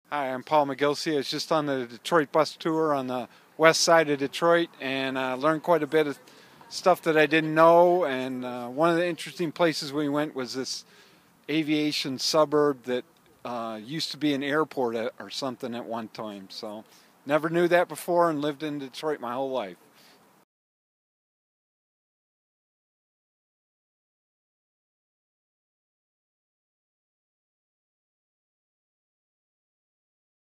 Hi, I'm Paul McGilsey. I was just on the Detroit bus tour on the west side of Detroit and learned quite a bit of stuff that I didn't know. And one of the interesting places we went was this aviation suburb that used to be an airport or something at one time. So never knew that before and lived in Detroit my whole life.